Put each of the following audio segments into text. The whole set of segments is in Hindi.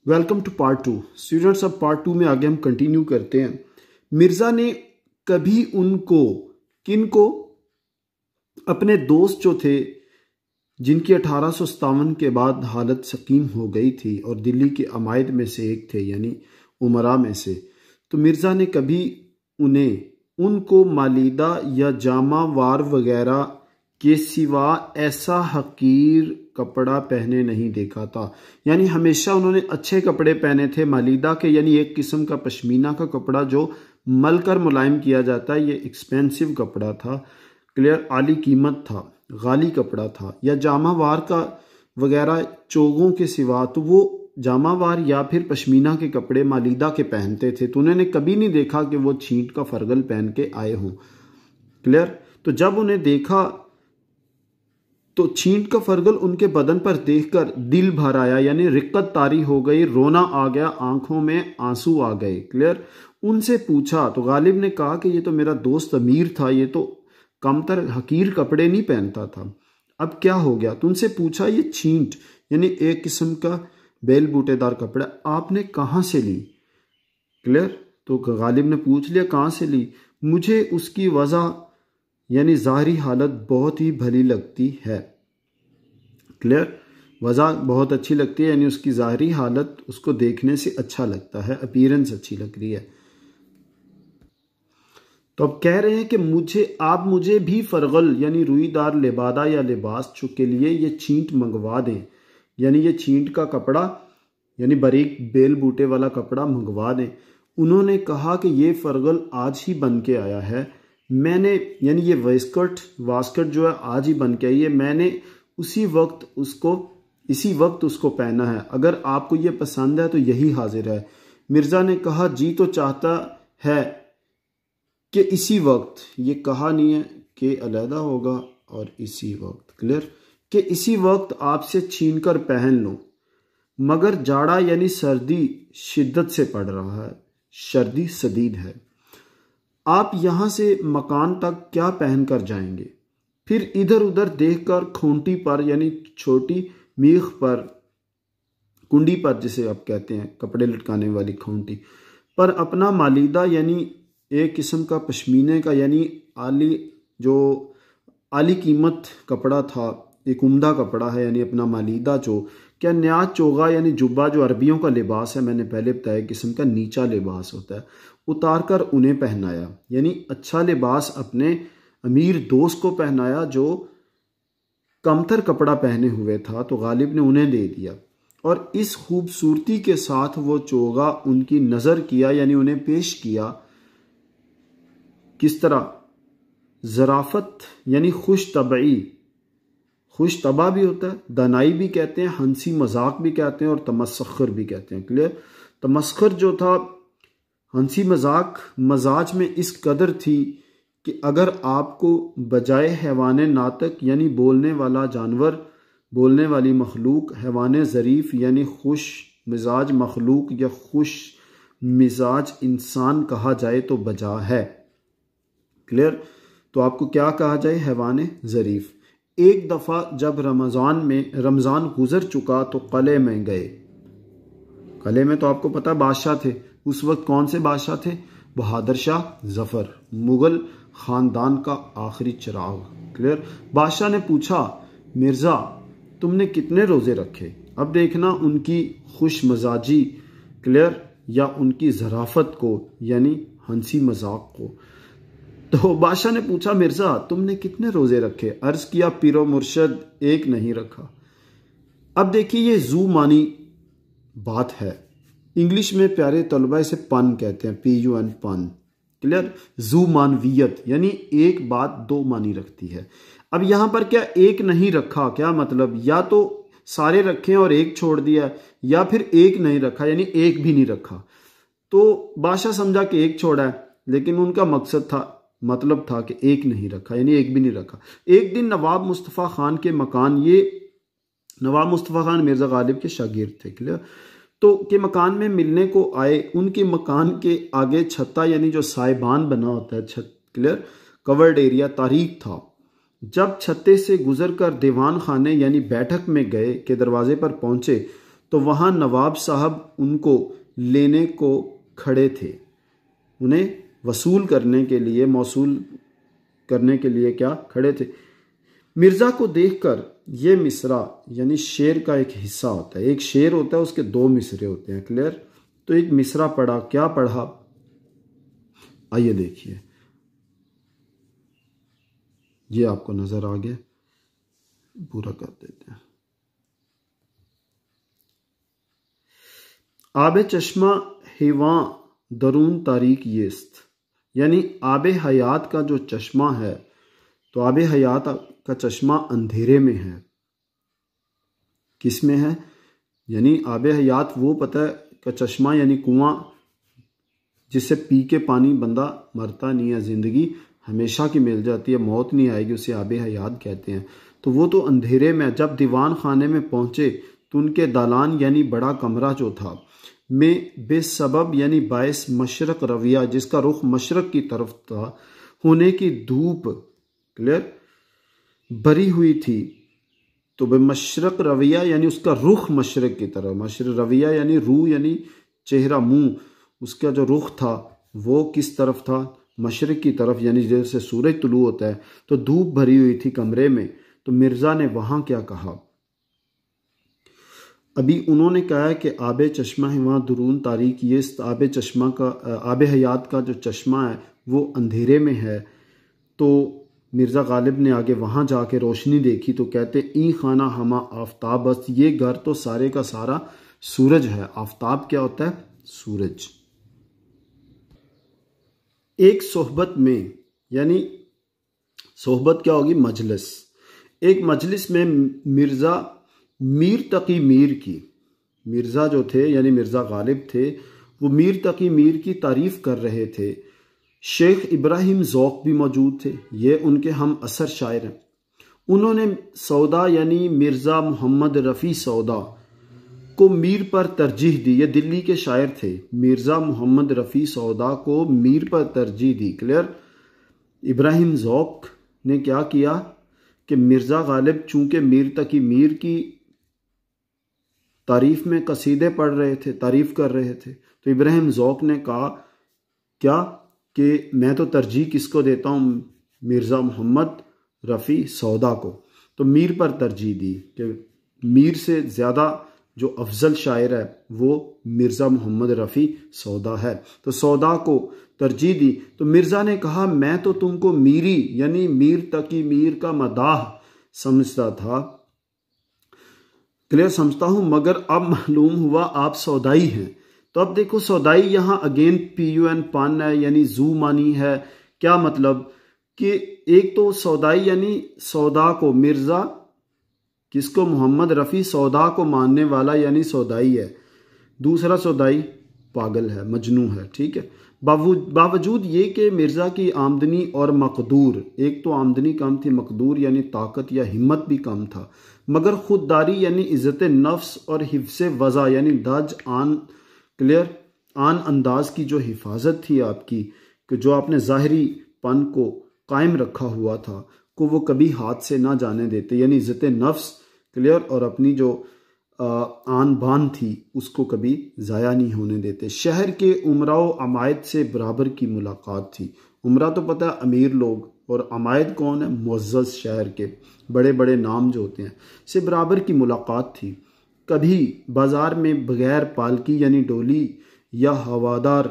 Welcome to part 2 students. अब पार्ट 2 में आगे हम कंटिन्यू करते हैं। मिर्ज़ा ने कभी किनको अपने दोस्त जो थे जिनकी 1857 के बाद हालत सकीम हो गई थी और दिल्ली के अमायद में से एक थे यानी उमरा में से, तो मिर्ज़ा ने कभी उनको मालीदा या जामा वार वगैरह के सिवा ऐसा हकीर कपड़ा पहने नहीं देखा था। यानी हमेशा उन्होंने अच्छे कपड़े पहने थे मालीदा के, यानी एक किस्म का पश्मीना का कपड़ा जो मलकर मुलायम किया जाता है। ये एक्सपेंसिव कपड़ा था, क्लियर, आली कीमत था, गाली कपड़ा था। या जामावार का वगैरह चोगों के सिवा तो वो जामावार या फिर पश्मीना के कपड़े मालीदा के पहनते थे। तो उन्होंने कभी नहीं देखा कि वो छींट का फरगल पहन के आए हों, क्लियर। तो जब उन्हें देखा तो छींट का फरगल उनके बदन पर देखकर दिल भर आया, यानी रिक्कत तारी हो गई, रोना आ गया, आंखों में आंसू आ गए, क्लियर। उनसे पूछा तो गालिब ने कहा कि ये तो मेरा दोस्त अमीर था, ये तो कमतर हकीर कपड़े नहीं पहनता था, अब क्या हो गया। तो उनसे पूछा ये छींट यानी एक किस्म का बेल बूटेदार कपड़ा आपने कहाँ से ली, क्लियर। तो गालिब ने पूछ लिया कहाँ से ली, मुझे उसकी वजह यानी ज़ाहरी हालत बहुत ही भली लगती है, क्लियर। वजह बहुत अच्छी लगती है यानी उसकी ज़ाहरी हालत उसको देखने से अच्छा लगता है, अपीयरेंस अच्छी लग रही है। तो अब कह रहे हैं कि मुझे भी फरगल यानी रुईदार लिबादा या लिबास के लिए ये छींट मंगवा दें, यानी ये छींट का कपड़ा यानी बारीक बेल बूटे वाला कपड़ा मंगवा दें। उन्होंने कहा कि ये फरगल आज ही बन के आया है, मैंने यानी ये वास्कट जो है आज ही बन के आई है, मैंने इसी वक्त उसको पहना है, अगर आपको ये पसंद है तो यही हाजिर है। मिर्ज़ा ने कहा जी तो चाहता है कि इसी वक्त, ये कहा नहीं है कि अलहदा होगा और इसी वक्त, क्लियर, कि इसी वक्त आपसे छीन कर पहन लो, मगर जाड़ा यानी सर्दी शिद्दत से पड़ रहा है, सर्दी शदीद है, आप यहां से मकान तक क्या पहन कर जाएंगे। फिर इधर उधर देखकर खूंटी पर यानी छोटी मीख पर, कुंडी पर जिसे आप कहते हैं कपड़े लटकाने वाली खूंटी पर अपना मालीदा यानी एक किस्म का पश्मीने का यानी आली कीमत कपड़ा था, एक उम्दा कपड़ा है यानी अपना मालीदा क्या नया चोगा यानी जुब्बा जो अरबियों का लिबास है, मैंने पहले बताया किस्म का नीचा लिबास होता है, उतार कर उन्हें पहनाया, यानी अच्छा लिबास अपने अमीर दोस्त को पहनाया जो कमतर कपड़ा पहने हुए था। तो गालिब ने उन्हें दे दिया और इस खूबसूरती के साथ वो चोगा उनकी नज़र किया यानी उन्हें पेश किया। किस तरह, ज़राफ़त यानी खुश तबा भी होता है, दानाई भी कहते हैं, हंसी मजाक भी कहते हैं और तमस्खुर भी कहते हैं, क्लियर। तमस्खुर जो था हंसी मजाक मजाज में इस कदर थी कि अगर आपको बजाय हैवान नातक यानी बोलने वाला जानवर, बोलने वाली मखलूक, हैवान ज़रीफ यानी खुश मिजाज मखलूक या खुश मिजाज इंसान कहा जाए तो बजा है, क्लियर। तो आपको क्या कहा जाए, हैवान ज़रीफ। एक दफ़ा जब रमज़ान गुजर चुका तो कले में गए। कले में तो आपको पता बादशाह थे उस वक्त, कौन से बादशाह थे, बहादुर शाह जफर, मुगल खानदान का आखिरी चिराग, क्लियर। बादशाह ने पूछा मिर्ज़ा तुमने कितने रोज़े रखे। अब देखना उनकी खुश मजाजी, क्लियर, या उनकी ज़राफ़त को यानी हंसी मजाक को। तो बादशाह ने पूछा मिर्ज़ा तुमने कितने रोज़े रखे। अर्ज किया पीरो मुर्शद एक नहीं रखा। अब देखिए ये जू मानी बात है, इंग्लिश में प्यारे तलबा इसे पन कहते हैं, PUN पन, क्लियर। जू मानवियत यानी एक बात दो मानी रखती है। अब यहां पर क्या एक नहीं रखा, क्या मतलब, या तो सारे रखे और एक छोड़ दिया या फिर एक नहीं रखा यानी एक भी नहीं रखा। तो बादशाह समझा कि एक छोड़ा है, लेकिन उनका मतलब था कि एक नहीं रखा यानी एक भी नहीं रखा। एक दिन नवाब मुस्तफ़ा खान के मकान, ये नवाब मुस्तफ़ा खान मिर्ज़ा गालिब के शागिर्द थे, क्लियर, तो के मकान में मिलने को आए। उनके मकान के आगे छत्ता यानी जो साइबान बना होता है, छत, क्लियर, कवर्ड एरिया तारीक था। जब छत्ते से गुजर कर दीवान खाने यानी बैठक में गए के दरवाजे पर पहुंचे तो वहाँ नवाब साहब उनको लेने को खड़े थे, उन्हें वसूल करने के लिए, मौसूल करने के लिए क्या खड़े थे। मिर्ज़ा को देखकर ये मिसरा यानी शेर का एक हिस्सा होता है, एक शेर होता है उसके दो मिसरे होते हैं, क्लियर। तो एक मिसरा पढ़ा, क्या पढ़ा आइए देखिए, ये आपको नजर आ गया, पूरा कर देते हैं। आबे चश्मा हिवा दरून तारीक येस्त, यानी आबे हयात का जो चश्मा है, तो आबे हयात का चश्मा अंधेरे में है। किस में है? यानी आबे हयात वो पता है का चश्मा यानी कुआं जिससे पी के पानी बंदा मरता नहीं है, जिंदगी हमेशा की मिल जाती है, मौत नहीं आएगी, उसे आबे हयात कहते हैं। तो वो तो अंधेरे में। जब दीवान खाने में पहुंचे तो उनके दालान यानी बड़ा कमरा जो था में बेसबब यानी बायस मशरक रविया, जिसका रुख मशरक की तरफ था, होने की धूप, क्लियर, भरी हुई थी। तो बेमशरक रविया यानी उसका रुख मशरक की तरफ, मशरक रविया यानी रू यानी चेहरा, मुंह, उसका जो रुख था वो किस तरफ था? मशरक की तरफ, यानी जैसे सूरज तुलू होता है। तो धूप भरी हुई थी कमरे में। तो मिर्ज़ा ने वहां क्या कहा? अभी उन्होंने कहा है कि आबे चश्मा है वहाँ दुरून तारीक, ये आबे चश्मा का, आबे हयात का जो चश्मा है वो अंधेरे में है। तो मिर्ज़ा गालिब ने आगे वहाँ जाके रोशनी देखी तो कहते ई खाना हमा आफ्ताब, बस ये घर तो सारे का सारा सूरज है। आफ्ताब क्या होता है? सूरज। एक सोहबत में, यानी सोहबत क्या होगी? मजलिस। एक मजलिस में मिर्ज़ा मीर तकी मीर की, मिर्ज़ा जो थे यानी मिर्ज़ा गालिब थे, वो मीर तकी मीर की तारीफ़ कर रहे थे। शेख इब्राहिम ज़ौक़ भी मौजूद थे, ये उनके हम असर शायर हैं। उन्होंने सौदा यानी मिर्ज़ा मोहम्मद रफ़ी सौदा को मीर पर तरजीह दी। ये दिल्ली के शायर थे। मिर्ज़ा मोहम्मद रफ़ी सौदा को मीर पर तरजीह दी, क्लियर। इब्राहिम ज़ौक़ ने क्या किया कि मिर्ज़ा गालिब चूँकि मीर तकी मीर की तारीफ़ में कसीदे पढ़ रहे थे, तारीफ़ कर रहे थे, तो इब्राहिम ज़ौक़ ने कहा क्या कि मैं तो तरजीह किसको देता हूँ? मिर्ज़ा मोहम्मद रफ़ी सौदा को। तो मीर पर तरजीह दी कि मीर से ज़्यादा जो अफजल शायर है वो मिर्ज़ा मोहम्मद रफ़ी सौदा है। तो सौदा को तरजीह दी। तो मिर्ज़ा ने कहा मैं तो तुमको मीरी यानी मीर तकी मीर का मदाह समझता था, क्लियर, समझता हूँ, मगर अब मालूम हुआ आप सौदाई हैं। तो अब देखो सौदाई यहाँ अगेन PUN पान है, यानी जू मानी है। क्या मतलब कि एक तो सौदाई यानी सौदा को, मिर्ज़ा किसको? मोहम्मद रफ़ी सौदा को मानने वाला यानी सौदाई है। दूसरा सौदाई पागल है, मजनू है, ठीक है। बावजूद ये कि मिर्ज़ा की आमदनी और मकदूर, एक तो आमदनी कम थी, मकदूर यानी ताकत या हिम्मत भी कम था, मगर खुददारी यानी इज़्ज़त नफ्स और हिफ्ज़े वज़ा यानी दज आन, क्लियर, आन अंदाज की जो हिफाजत थी आपकी, कि जो आपने ज़ाहरी पन को कायम रखा हुआ था, को वो कभी हाथ से ना जाने देते, यानी इज़्ज़त नफ्स, क्लियर, और अपनी जो आन बान थी उसको कभी ज़ाया नहीं होने देते। शहर के उमराओ अमायद से बराबर की मुलाकात थी। उमरा तो पता है अमीर लोग, और अमायद कौन है? मुअज़्ज़ज़, शहर के बड़े बड़े नाम जो होते हैं, से बराबर की मुलाकात थी। कभी बाज़ार में बगैर पालकी यानी डोली या हवादार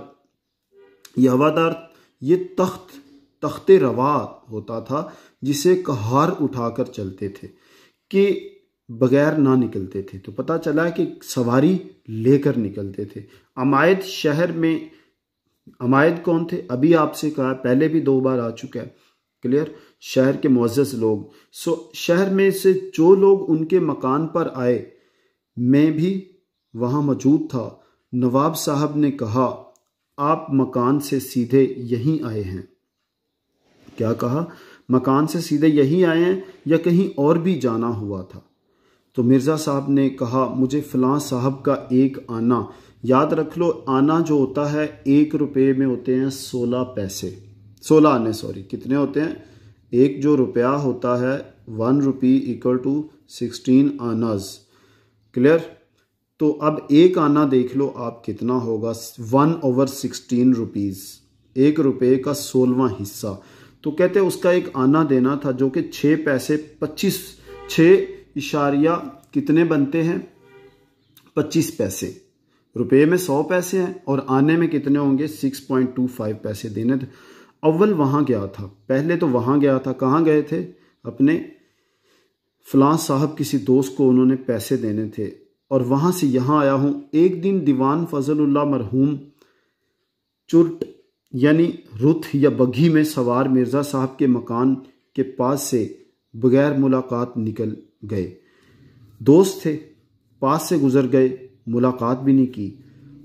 ये तख्ते रवा होता था जिसे कहार उठाकर चलते थे, कि बगैर ना निकलते थे। तो पता चला कि सवारी लेकर निकलते थे। अमायद शहर में, अमायद कौन थे? अभी आपसे कहा, पहले भी 2 बार आ चुका है, क्लियर, शहर के मुअज़्ज़ज़ लोग। शहर में से जो लोग उनके मकान पर आए, मैं भी वहाँ मौजूद था। नवाब साहब ने कहा आप मकान से सीधे यहीं आए हैं। क्या कहा? मकान से सीधे यहीं आए हैं या कहीं और भी जाना हुआ था? तो मिर्ज़ा साहब ने कहा मुझे फ़लाँ साहब का एक आना, याद रख लो, आना जो होता है 1 रुपये में होते हैं 16 पैसे, 16 आने, सॉरी, कितने होते हैं? एक जो रुपया होता है 1 रुपी = 16 आनाज, क्लियर। तो अब एक आना देख लो आप कितना होगा, 1/16 रुपीज़, 1 रुपये का 16वां हिस्सा। तो कहते हैं उसका एक आना देना था जो कि 6 पैसे 25, 6 इशारिया कितने बनते हैं 25 पैसे। रुपये में 100 पैसे हैं और आने में कितने होंगे 6.25 पैसे देने थे। अव्वल वहाँ गया था, पहले तो वहाँ गया था, कहाँ गए थे, अपने फलां साहब किसी दोस्त को उन्होंने पैसे देने थे और वहाँ से यहाँ आया हूँ। एक दिन दीवान फजलुल्लाह मरहूम चुर्ट यानी रुथ या बग्घी में सवार मिर्ज़ा साहब के मकान के पास से बगैर मुलाकात निकल गए। दोस्त थे, पास से गुजर गए, मुलाकात भी नहीं की।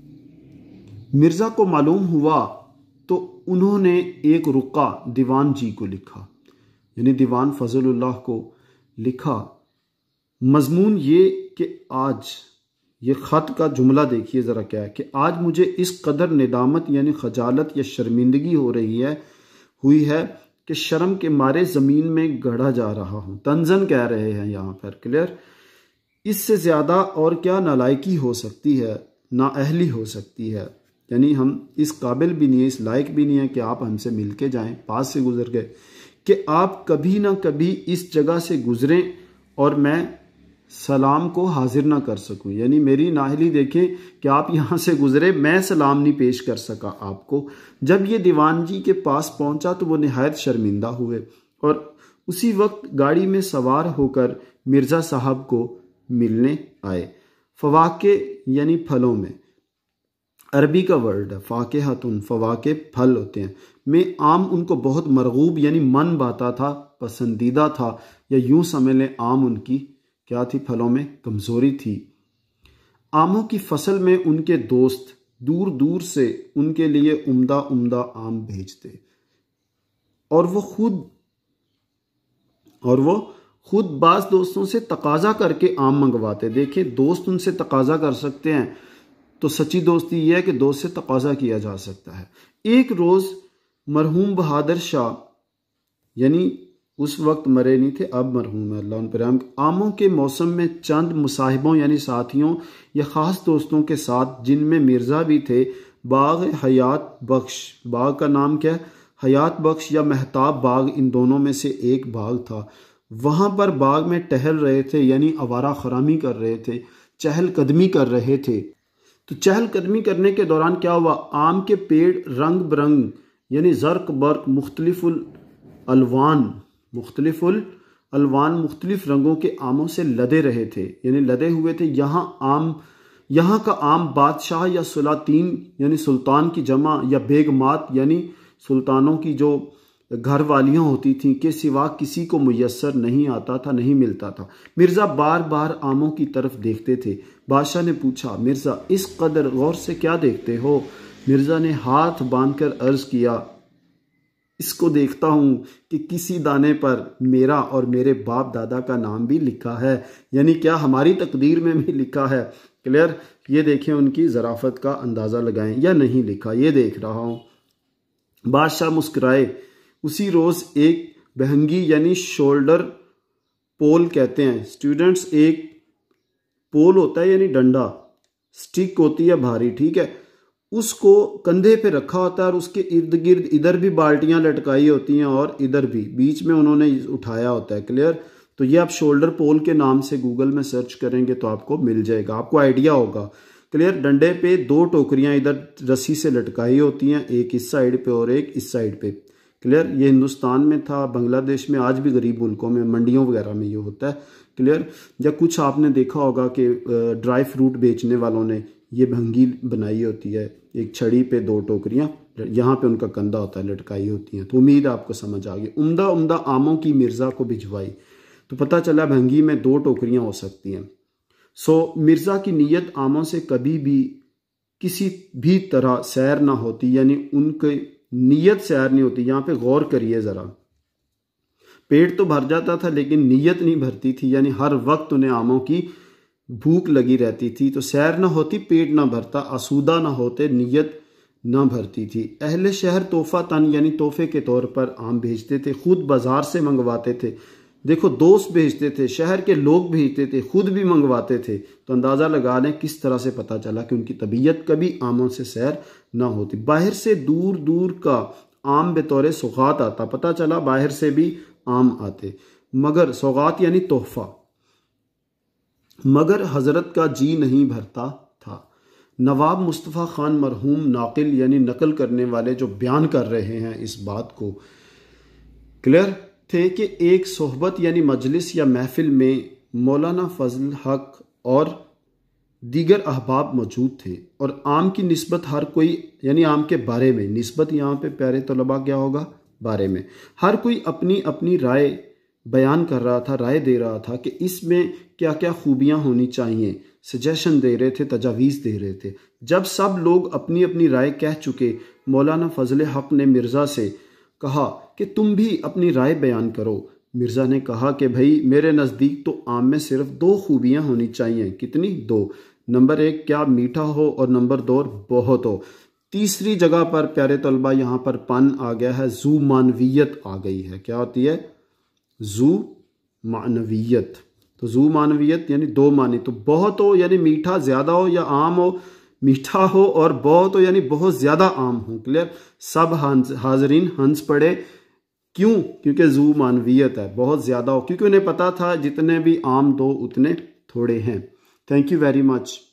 मिर्ज़ा को मालूम हुआ तो उन्होंने एक रुका दीवान जी को लिखा, यानी दीवान फजलुल्लाह को लिखा। मजमून ये कि आज, ये ख़त का जुमला देखिए ज़रा क्या है कि आज मुझे इस कदर निदामत यानी खजालत या शर्मिंदगी हुई है कि शर्म के मारे ज़मीन में गड़ा जा रहा हूँ। तंजन कह रहे हैं यहाँ पर, क्लियर। इससे ज़्यादा और क्या नालायकी हो सकती है, नाअहली हो सकती है, यानी हम इस काबिल भी नहीं है, इस लायक भी नहीं है कि आप हमसे मिल के जाएँ, पास से गुजर गए, कि आप कभी ना कभी इस जगह से गुजरें और मैं सलाम को हाजिर ना कर सकूं। यानी मेरी नाहली देखें कि आप यहाँ से गुजरे, मैं सलाम नहीं पेश कर सका आपको। जब ये दीवान जी के पास पहुँचा तो वो निहायत शर्मिंदा हुए और उसी वक्त गाड़ी में सवार होकर मिर्ज़ा साहब को मिलने आए। फवाके यानी फलों में, अरबी का वर्ड है, फाकेहतुन, फवाके फल होते हैं, में आम उनको बहुत मरगूब यानी मन भाता था, पसंदीदा था, या यूं समझ लें आम उनकी क्या थी, फलों में कमज़ोरी थी। आमों की फसल में उनके दोस्त दूर दूर से उनके लिए उम्दा उम्दा आम भेजते और वो खुद बाज़ दोस्तों से तकाजा करके आम मंगवाते। देखें, दोस्त उनसे तकाजा कर सकते हैं तो सच्ची दोस्ती यह है कि दोस्त से तकाजा किया जा सकता है। एक रोज़ मरहूम बहादुर शाह, यानी उस वक्त मरे नहीं थे, अब मरहूम है, अल्लाह उन पर रहम, आमों के मौसम में चंद मुसाहिबों यानी साथियों या ख़ास दोस्तों के साथ, जिनमें मिर्ज़ा भी थे, बाग हयात बख्श, बाग का नाम क्या है, हयात बख्श या महताब बाग, इन दोनों में से एक बाग था, वहाँ पर बाग में टहल रहे थे, यानी आवारा खरामी कर रहे थे, चहलकदमी कर रहे थे। तो चहलकदमी करने के दौरान क्या हुआ, आम के पेड़ रंग बिरंग यानी जर्क बर्क मुख्तलिफ रंगों के आमों से लदे रहे थे, यानी लदे हुए थे। यहाँ का आम बादशाह या सुलातीन यानी सुल्तान की जमा या बेगमात यानी सुल्तानों की जो घर वालियाँ होती थीं के सिवा किसी को मुयस्सर नहीं आता था, नहीं मिलता था। मिर्ज़ा बार बार आमों की तरफ देखते थे। बादशाह ने पूछा, मिर्ज़ा इस कदर गौर से क्या देखते हो? मिर्ज़ा ने हाथ बांधकर अर्ज़ किया, इसको देखता हूँ कि किसी दाने पर मेरा और मेरे बाप दादा का नाम भी लिखा है, यानी क्या हमारी तकदीर में भी लिखा है। क्लियर, ये देखें उनकी ज़राफ़त का अंदाज़ा लगाएं, या नहीं लिखा, ये देख रहा हूँ। बादशाह मुस्कुराए। उसी रोज़ एक बहंगी यानी शोल्डर पोल कहते हैं स्टूडेंट्स, एक पोल होता है यानी डंडा, स्टिक होती है भारी, ठीक है, उसको कंधे पे रखा होता है और उसके इर्द गिर्द इधर भी बाल्टियां लटकाई होती हैं और इधर भी बीच में उन्होंने उठाया होता है। क्लियर, तो ये आप शोल्डर पोल के नाम से गूगल में सर्च करेंगे तो आपको मिल जाएगा, आपको आइडिया होगा। क्लियर, डंडे पे 2 टोकरियां इधर रस्सी से लटकाई होती हैं, एक इस साइड पे और एक इस साइड पे। क्लियर, ये हिंदुस्तान में था, बांग्लादेश में, आज भी गरीब मुल्कों में मंडियों वगैरह में ये होता है। क्लियर, या कुछ आपने देखा होगा कि ड्राई फ्रूट बेचने वालों ने ये भंगी बनाई होती है, एक छड़ी पे 2 टोकरियां, यहाँ पे उनका कंधा होता है, लटकाई होती हैं। तो उम्मीद आपको समझ आ गई। उम्दा उम्दा आमों की मिर्ज़ा को भिजवाई तो पता चला भंगी में 2 टोकरियां हो सकती हैं। सो मिर्ज़ा की नीयत आमों से कभी भी किसी भी तरह सैर ना होती, यानी उनके नीयत सैर नहीं होती। यहाँ पे गौर करिए ज़रा, पेट तो भर जाता था लेकिन नीयत नहीं भरती थी, यानी हर वक्त उन्हें आमों की भूख लगी रहती थी। तो सैर ना होती, पेट ना भरता, आसूदा ना होते, नीयत ना भरती थी। अहले शहर तोहफा तन यानी तोहफे के तौर पर आम भेजते थे, खुद बाजार से मंगवाते थे। देखो दोस्त भेजते थे, शहर के लोग भेजते थे, खुद भी मंगवाते थे। तो अंदाज़ा लगा लें किस तरह से पता चला कि उनकी तबीयत कभी आमों से सैर ना होती। बाहर से दूर दूर का आम बेतौरे सौगात आता, पता चला बाहर से भी आम आते, मगर सौगात यानी तोहफा, मगर हजरत का जी नहीं भरता था। नवाब मुस्तफ़ा खान मरहूम नाकिल यानी नकल करने वाले जो बयान कर रहे हैं इस बात को, क्लियर थे कि एक सोहबत यानी मजलिस या महफिल में मौलाना फजल हक और दीगर अहबाब मौजूद थे और आम की निस्बत हर कोई यानी आम के बारे में, निस्बत यहाँ पे प्यारे तलबा क्या होगा, बारे में, हर कोई अपनी अपनी राय बयान कर रहा था, राय दे रहा था कि इसमें क्या क्या खूबियाँ होनी चाहिए, सजेशन दे रहे थे, तजावीज़ दे रहे थे। जब सब लोग अपनी अपनी राय कह चुके, मौलाना फजल हक ने मिर्ज़ा से कहा कि तुम भी अपनी राय बयान करो। मिर्ज़ा ने कहा कि भाई मेरे नज़दीक तो आम में सिर्फ 2 खूबियाँ होनी चाहिए। कितनी? 2। नंबर 1 क्या, मीठा हो, और नंबर 2 बहुत हो। तीसरी जगह पर प्यारे तलबा यहाँ पर पन आ गया है, जू मानवियत आ गई है। क्या होती है? जू मानवियत। तो जू मानवियत यानी 2 मानी, तो बहुत हो यानी मीठा ज़्यादा हो, या आम हो मीठा हो और बहुत हो यानी बहुत ज़्यादा आम हो। क्लियर? सब हाजरीन हंस पड़े। क्यों? क्योंकि जू मानवियत है, बहुत ज़्यादा हो, क्योंकि उन्हें पता था जितने भी आम दो उतने थोड़े हैं। Thank you very much.